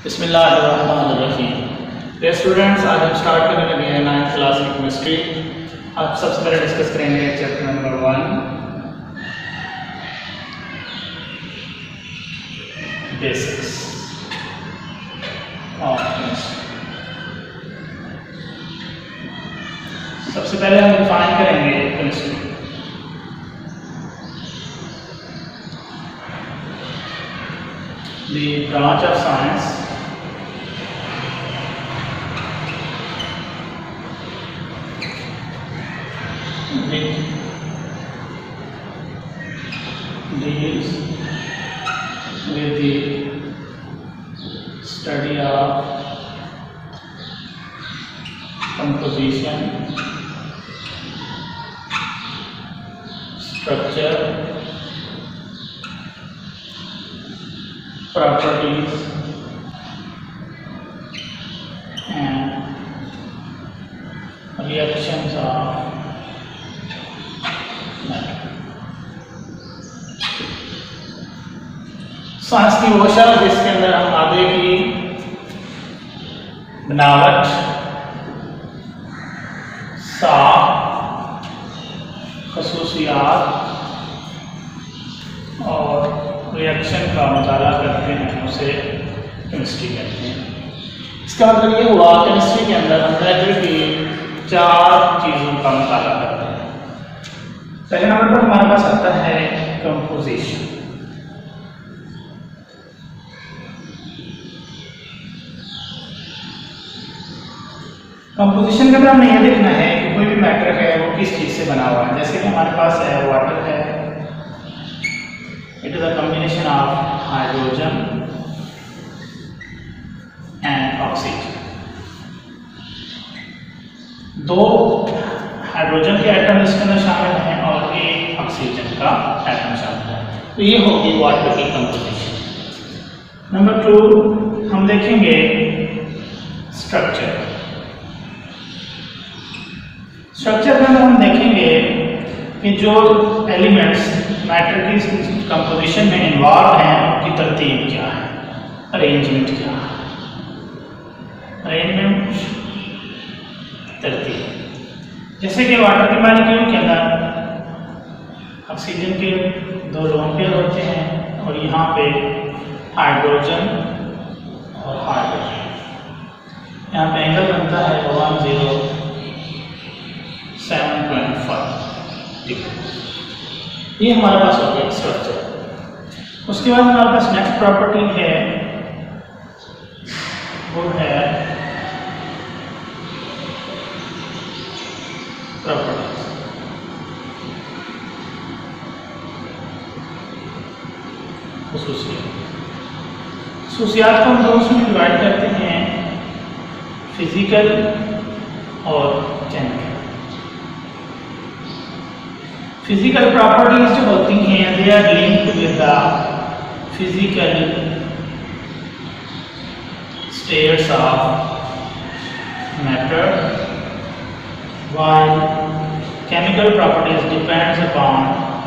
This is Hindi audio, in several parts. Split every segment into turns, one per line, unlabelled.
बिस्मिल्लाहिर्रहमानिर्रहीम। डियर स्टूडेंट्स, आज हम स्टार्ट करने लगे हैं 9th क्लास की केमिस्ट्री। आप सबसे पहले डिस्कस करेंगे chapter number 1 basics of chemistry. सबसे पहले हम डिफाइन करेंगे chemistry. The branch of science which deals with the study of composition, structure, properties and reactions of matter। सांस की वो शब्द जिसके अंदर हम मादे की बनावट, साख, खसूसियात और रिएक्शन का मुताला करते हैं, उसे केमिस्ट्री कहते हैं। इसका मतलब ये हुआ केमिस्ट्री के अंदर हम मैटर की 4 चीज़ों का मुताला करते हैं। पहले नंबर पर हमारे पास आता है कंपोजिशन। कंपोजिशन के अंदर हमने ये देखना है कि कोई भी मैटर है वो किस चीज़ से बना हुआ है। जैसे कि हमारे पास है वाटर है, it is a combination of hydrogen and oxygen। 2 hydrogen के एटम इसके अंदर शामिल हैं और 1 ऑक्सीजन का एटम शामिल है। तो ये होगी वाटर की कंपोजिशन। नंबर 2 हम देखेंगे स्ट्रक्चर। स्ट्रक्चर में हम देखेंगे कि जो एलिमेंट्स मैटर की कंपोजिशन में इन्वॉल्व हैं उनकी तरतीब क्या है, अरेंजमेंट क्या है। अरेंजमेंट तरतीब, जैसे कि वाटर के मॉलिक्यूल के अंदर ऑक्सीजन के 2 लोन पेयर होते हैं और यहाँ पे हाइड्रोजन और हाइड्रोजन, यहाँ पे एंगल बनता है 107.5 डिग्री। ये हमारे पास हो गया स्ट्रक्चर। उसके बाद हमारे पास नेक्स्ट प्रॉपर्टी है, वो है प्रॉपर्टीज। खसूसियात को हम 2 में डिवाइड करते हैं, फिजिकल और केमिकल। फिजिकल प्रॉपर्टीज जो होती हैं they are linked with the physical states of matter, while chemical properties depends upon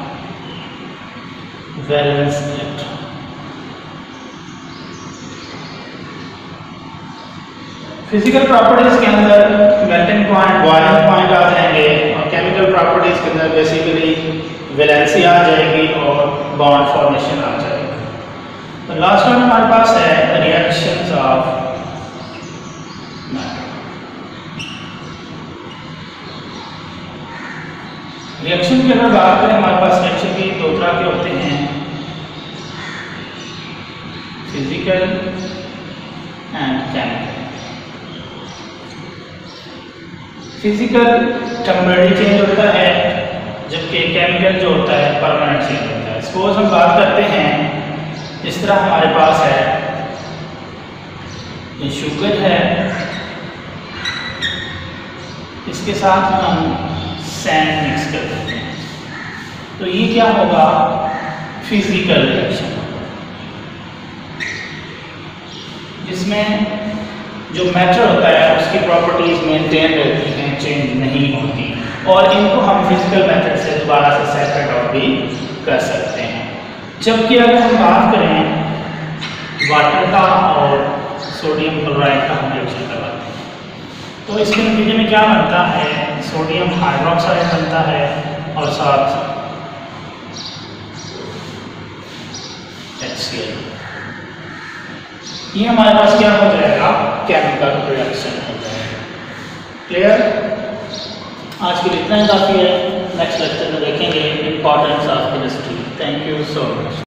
valence electron। Physical properties के अंदर मेल्टिंग पॉइंट, बॉइलिंग पॉइंट आ जाएंगे और केमिकल प्रॉपर्टीज के अंदर बेसिकली वैलेंसी आ जाएगी और बॉन्ड फॉर्मेशन आ जाएगी। तो लास्ट वन हमारे पास है रिएक्शंस ऑफ मैटर। रिएक्शन की अगर बात करें, हमारे पास रिएक्शन की 2 तरह के होते हैं, physical and chemical. Physical temporary change होता है, जबकि केमिकल जो होता है परमानेंट चेंज होता है। सपोज हम बात करते हैं, इस तरह हमारे पास है ये शुगर है, इसके साथ हम सैंड मिक्स कर देते हैं, तो ये क्या होगा, फिजिकल रिएक्शन, जिसमें जो मैटर होता है उसकी प्रॉपर्टीज मेंटेन रहती हैं, चेंज नहीं होती, और इनको हम फिजिकल मेथड से दोबारा से सेपरेट आउट भी कर सकते हैं। जबकि अगर हम बात करें वाटर का और सोडियम क्लोराइड का हम रिएक्शन करवाते हैं। तो इसके नतीजे में क्या बनता है, सोडियम हाइड्रोक्साइड बनता है और साथ HCl। ये हमारे पास क्या हो जाएगा, केमिकल रिएक्शन हो जाएगा। क्लियर? आज के लिए इतना ही काफ़ी है। नेक्स्ट लेक्चर में देखेंगे importance of chemistry. Thank you so much.